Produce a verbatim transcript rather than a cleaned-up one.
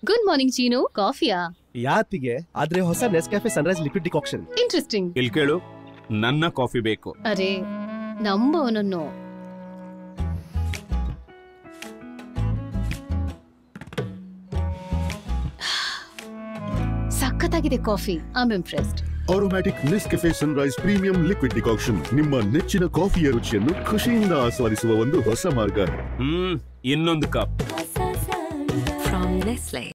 Good morning ಚೀನು. ಕಾಫಿಯಾ? ಯಾತಿಗೆ? ಆದ್ರೆ ಹೊಸ Nescafe Sunrise liquid decoction. Interesting. ಇಲ್ಲಿ ಕೇಳು, ನನ್ನ ಕಾಫಿ ಬೇಕು. ಅರೆ ನಂಬವನನ್ನು. ಸಖತ್ತಾಗಿದೆ coffee. I am impressed. Aromatic Nescafe Sunrise premium liquid decoction ನಿಮ್ಮ ನೆಚ್ಚಿನ ಕಾಫಿಯ ರುಚಿಯನ್ನು ಖುಷಿಯಿಂದ ಆಸ್ವಾದಿಸುವ ಒಂದು ಹೊಸ ಮಾರ್ಗ. ಹ್ಮ್ ಇನ್ನೊಂದು ಕಪ್. From Nestle.